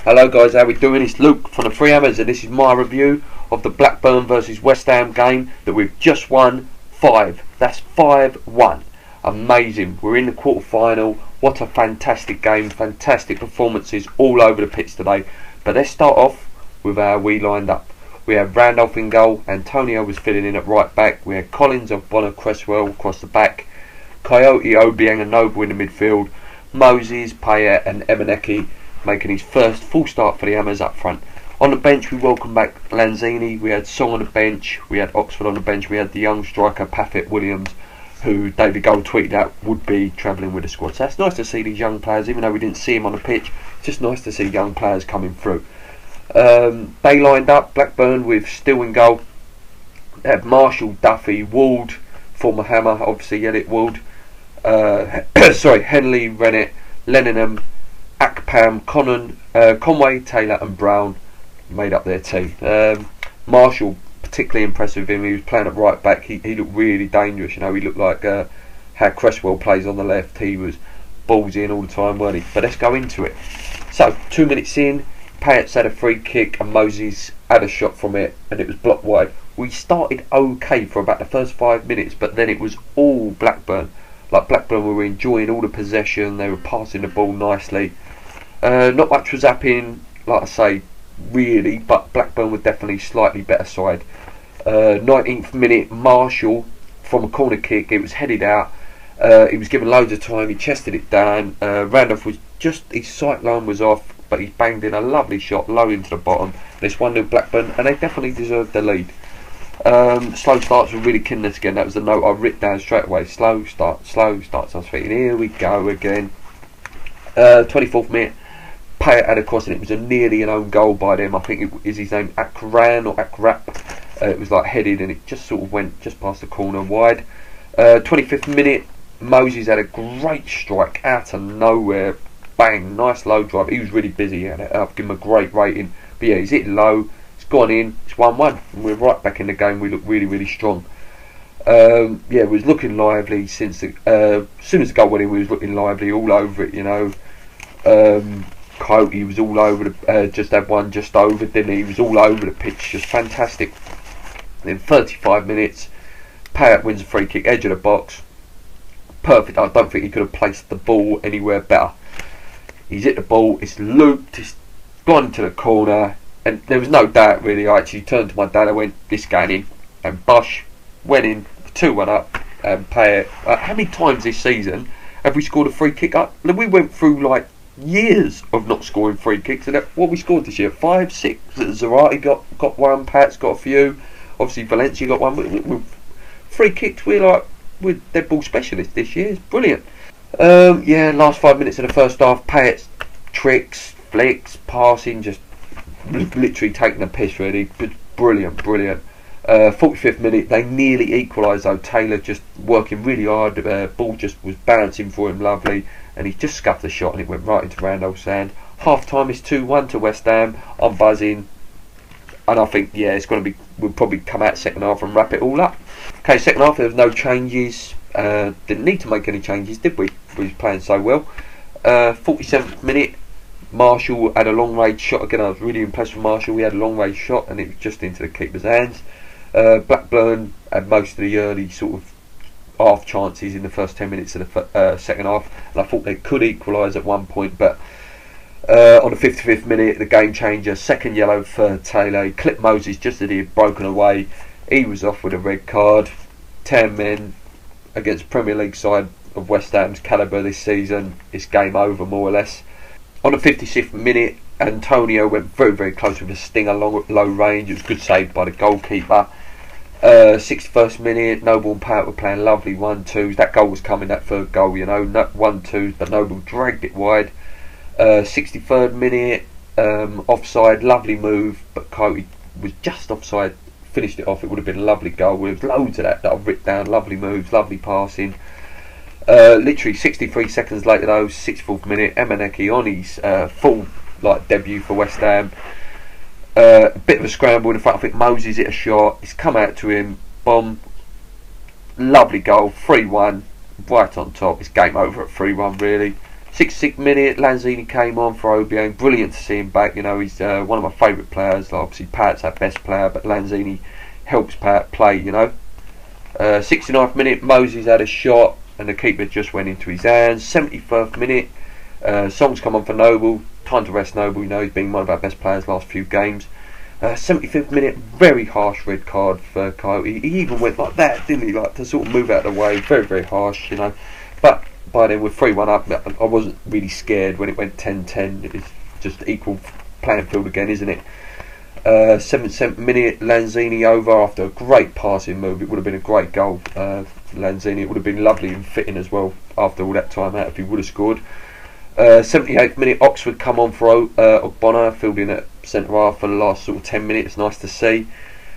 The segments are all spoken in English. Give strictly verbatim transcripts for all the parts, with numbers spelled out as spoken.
Hello guys, how we doing? It's Luke from the Three Hammers and this is my review of the Blackburn versus West Ham game that we've just won five. That's five one. Amazing. We're in the quarter final. What a fantastic game, fantastic performances all over the pitch today. But let's start off with how we lined up. We had Randolph in goal, Antonio was filling in at right back, we had Collins of Bonner Cresswell across the back, Coyote, Obiang and Noble in the midfield, Moses, Payet and Emeneki making his first full start for the Hammers up front. On the bench we welcomed back Lanzini, we had Song on the bench, we had Oxford on the bench, we had the young striker Paffett Williams, who David Gold tweeted out would be travelling with the squad. So it's nice to see these young players, even though we didn't see him on the pitch, it's just nice to see young players coming through. Um, they lined up, Blackburn with Still in goal, they had Marshall, Duffy, Ward, former Hammer, obviously Elliot Ward, uh, sorry, Henley, Rennet, Lenningham, Akpam, Conan, uh, Conway, Taylor and Brown made up their team. Um, Marshall, particularly impressive with him, he was playing at right back, he, he looked really dangerous, you know, he looked like uh, how Cresswell plays on the left, he was balls in all the time, weren't he? But let's go into it. So, two minutes in, Payet had a free kick and Moses had a shot from it and it was blocked wide. We started okay for about the first five minutes, but then it was all Blackburn. Like Blackburn were enjoying all the possession, they were passing the ball nicely. Uh, not much was happening, like I say, really, but Blackburn were definitely slightly better side. Uh, nineteenth minute, Marshall from a corner kick, it was headed out, uh, he was given loads of time, he chested it down, uh, Randolph was just, his sight line was off, but he banged in a lovely shot low into the bottom. This one nil Blackburn, and they definitely deserved the lead. Um, slow starts were really killing us again, that was the note I writ down straight away. Slow start, slow starts. I was thinking, here we go again. Uh, twenty-fourth minute, Payet had a cross and it was a nearly an own goal by them. I think it is his name, Akran or Akrap. Uh, it was like headed and it just sort of went just past the corner wide. Uh, twenty-fifth minute, Moses had a great strike out of nowhere. Bang, nice low drive. He was really busy and I've given him a great rating. But yeah, he's hit low, it's gone in, it's one one. And we're right back in the game, we look really, really strong. Um, yeah, it was looking lively since the, uh, as soon as the goal went in, we was looking lively all over it, you know. Um, Coyote was all over the, uh, just had one just over, didn't he? He was all over the pitch, just fantastic. Then thirty-five minutes, Payet wins a free kick, edge of the box. Perfect, I don't think he could have placed the ball anywhere better. He's hit the ball, it's looped, it's gone to the corner, and there was no doubt really. I actually turned to my dad, I went, this going in, and Bosch went in, two one up, and Payet. Uh, how many times this season have we scored a free kick up? We went through like years of not scoring free kicks, and what we scored this year, five, six. Zarate got got one, Pat's got a few, obviously Valencia got one. We, we, we, free kicks, we're like we're dead ball specialists this year. It's brilliant. Um, yeah, last five minutes of the first half, Payet's tricks, flicks, passing, just literally taking the piss really. Brilliant, brilliant. Uh, forty-fifth minute, they nearly equalised though. Taylor just working really hard, uh, ball just was bouncing for him lovely, and he just scuffed the shot and it went right into Randolph's hand. Half time is two one to West Ham. I'm buzzing, and I think yeah, it's going to be, we'll probably come out second half and wrap it all up. Okay, second half there was no changes. Uh, didn't need to make any changes, did we? We was playing so well. Uh, forty-seventh minute, Marshall had a long range shot again. I was really impressed with Marshall. He had a long range shot and it was just into the keeper's hands. Uh, Blackburn had most of the early sort of half chances in the first ten minutes of the uh, second half, and I thought they could equalise at one point, but uh, on the fifty-fifth minute, the game changer, second yellow for Taylor. He clipped Moses just as he had broken away. He was off with a red card. ten men against Premier League side of West Ham's calibre this season. It's game over more or less. On the fifty-sixth minute, Antonio went very very close with a stinger long low range. It was good save by the goalkeeper. Uh, sixty-first minute, Noble and Payet were playing lovely one twos. That goal was coming, that third goal, you know, one twos, but Noble dragged it wide. Uh, sixty-third minute, um, offside, lovely move, but Coyote was just offside, finished it off. It would have been a lovely goal. There was loads of that that I've written down, lovely moves, lovely passing. Uh, literally sixty-three seconds later though, sixty-fourth minute, Emeneki on his uh, full like debut for West Ham. Uh, a bit of a scramble in front. I think Moses hit a shot, it's come out to him, bomb, lovely goal, three one, right on top. It's game over at three one really. sixty-sixth minute, Lanzini came on for Obiang. Brilliant to see him back. You know, he's uh, one of my favourite players. Like, obviously, Pat's our best player, but Lanzini helps Pat play, you know. Uh, sixty-ninth minute, Moses had a shot, and the keeper just went into his hands. seventy-first minute, uh, Song's come on for Noble. Time to rest Noble, you know, he's been one of our best players last few games. Uh, seventy-fifth minute, very harsh red card for Coyote. He even went like that, didn't he? Like, to sort of move out of the way. Very, very harsh, you know. But by then we're three one up. I wasn't really scared when it went ten ten. It's just equal playing field again, isn't it? Uh, seventy-seventh minute, Lanzini over after a great passing move. It would have been a great goal. Uh, Lanzini, it would have been lovely and fitting as well after all that time out if he would have scored. Uh, seventy-eighth minute, Oxford come on for uh, Ogbonna, filled in at centre half for the last sort of ten minutes. Nice to see.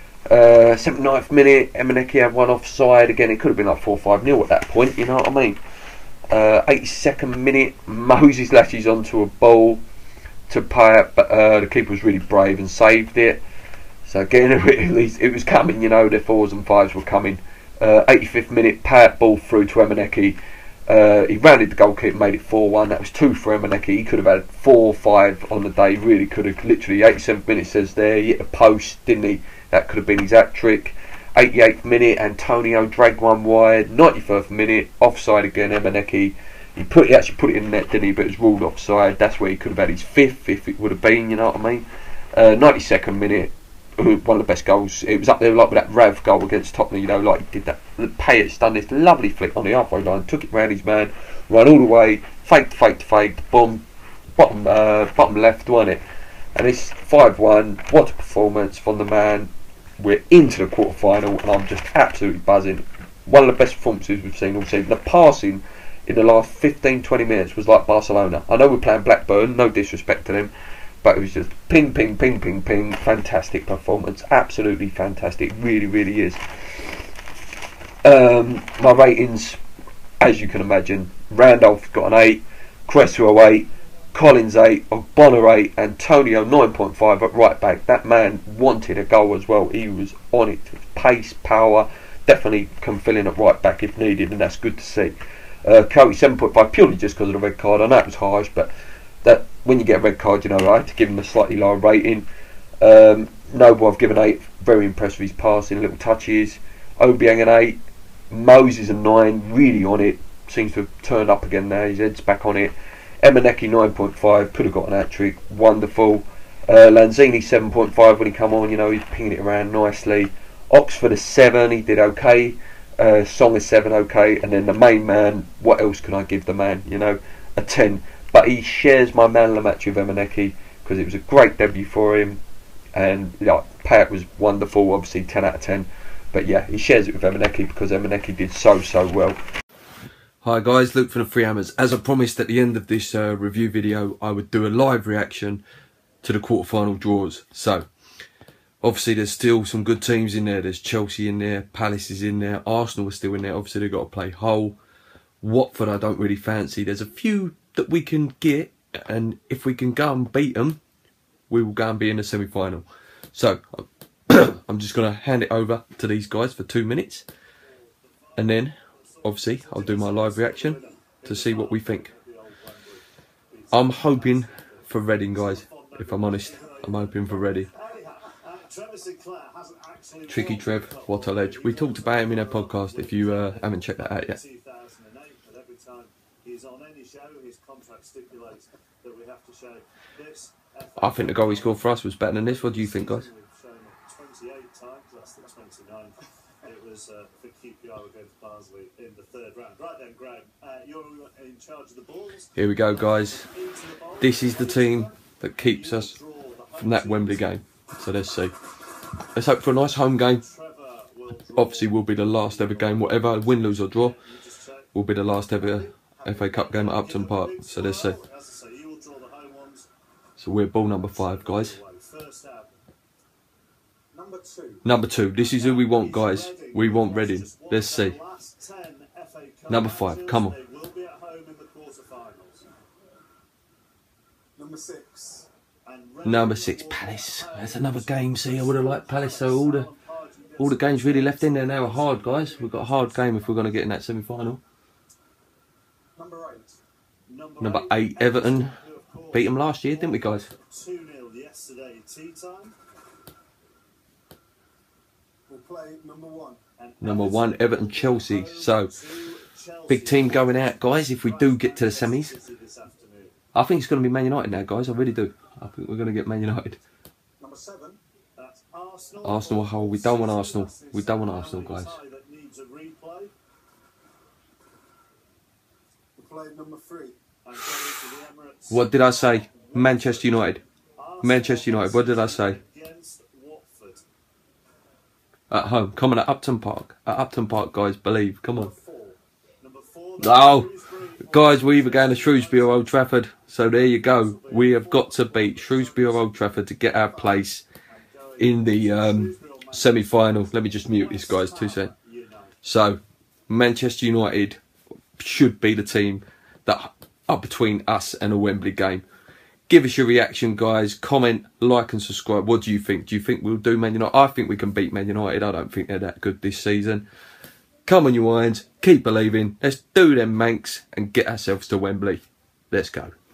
Uh, seventy-ninth minute, Emeneki had one offside. Again, it could have been like four five nil at that point, you know what I mean? Uh, eighty-second minute, Moses latches onto a ball to pay it, but uh, the keeper was really brave and saved it. So again, at least it was coming, you know, the fours and fives were coming. Uh, eighty-fifth minute, Pat ball through to Emeneki. Uh, he rounded the goalkeeper, made it four one. That was two for Emeneki. He could have had four five on the day, really could have. Literally, eighty-seventh minute says there, he hit a post, didn't he? That could have been his hat-trick. eighty-eighth minute, Antonio dragged one wide. ninety-first minute, offside again, Emeneki. He put he actually put it in the net, didn't he? But it was ruled offside. That's where he could have had his fifth, if it would have been, you know what I mean? Uh, ninety-second minute, one of the best goals. It was up there like with that Rav goal against Tottenham, you know, like he did that. Payet's done this lovely flick on the halfway line, took it round his man, ran all the way, faked, faked, faked, boom, bottom, uh, bottom left, won it. And it's five one. What a performance from the man. We're into the quarter final, and I'm just absolutely buzzing. One of the best performances we've seen all season. The passing in the last fifteen twenty minutes was like Barcelona. I know we're playing Blackburn, no disrespect to them, but it was just ping, ping, ping, ping, ping. Fantastic performance, absolutely fantastic. Really, really is. Um, my ratings, as you can imagine, Randolph got an eight, Cresswell eight, Collins eight, Ogbonna eight, Antonio nine point five at right back. That man wanted a goal as well. He was on it. Pace, power, definitely can fill in at right back if needed, and that's good to see. Uh, Coyote seven point five purely just because of the red card. I know it was harsh, but that when you get a red card, you know, I had to give him a slightly lower rating. Um, Noble I've given eight. Very impressed with his passing, little touches. Obiang an eight. Moses a nine. Really on it. Seems to have turned up again now. His head's back on it. Emeneki nine point five. Could have got an hat-trick. Wonderful. Uh, Lanzini seven point five when he come on. You know, he's pinging it around nicely. Oxford a seven. He did okay. Uh, Song is seven, okay, and then the main man, what else can I give the man, you know, a ten, but he shares my man of the match with Emeneki, because it was a great debut for him, and yeah, Pat was wonderful, obviously ten out of ten, but yeah, he shares it with Emeneki, because Emeneki did so, so well. Hi guys, Luke from the Three Hammers. As I promised at the end of this uh, review video, I would do a live reaction to the quarter-final draws, so obviously there's still some good teams in there. There's Chelsea in there, Palace is in there, Arsenal is still in there. Obviously they've got to play Hull. Watford I don't really fancy. There's a few that we can get, and if we can go and beat them, we will go and be in the semi-final. So I'm just going to hand it over to these guys for two minutes, and then obviously I'll do my live reaction to see what we think. I'm hoping for Reading, guys, if I'm honest. I'm hoping for Reading. Tricky Trev, what a ledge. We talked about him in our podcast if you uh, haven't checked that out yet. I think the goal he scored for us was better than this. What do you think, guys? It was uh, for Q P R against Barnsley in the third round. Right then, Graham, uh, you're in charge of the balls. Here we go, guys. This is the team that keeps us from that Wembley game. So let's see. Let's hope for a nice home game. Obviously, will be the last ever game, whatever, win, lose or draw, will be the last ever F A Cup game at Upton Park. So let's see. So we're ball number five, guys. Number two. This is who we want, guys. We want Reading. Let's see. Number five. Come on. Number six. Number six. Palace. That's another game. See, I would have liked Palace. So all the all the games really left in there now are hard, guys. We've got a hard game if we're going to get in that semi-final. Number eight. Number eight, Everton. Beat them last year, didn't we, guys? two nil yesterday, tea time. We'll play number one. Number one, Everton, Chelsea. So, big team going out, guys, if we do get to the semis. I think it's going to be Man United now, guys. I really do. I think we're going to get Man United. Number seven, that's Arsenal. Arsenal, oh, we don't want Arsenal. We don't want Arsenal, guys. Number three. What did I say? Manchester United. Manchester United. What did I say? At home. Come on, at Upton Park. At Upton Park, guys. Believe. Come on. Oh, guys, we're either going to Shrewsbury or Old Trafford. So there you go. We have got to beat Shrewsbury or Old Trafford to get our place in the um, semi-final. Let me just mute this, guys. Two seconds. So, Manchester United should be the team that are between us and a Wembley game. Give us your reaction, guys. Comment, like and subscribe. What do you think? Do you think we'll do Man United? I think we can beat Man United. I don't think they're that good this season. Come on, you irons. Keep believing. Let's do them Manx and get ourselves to Wembley. Let's go.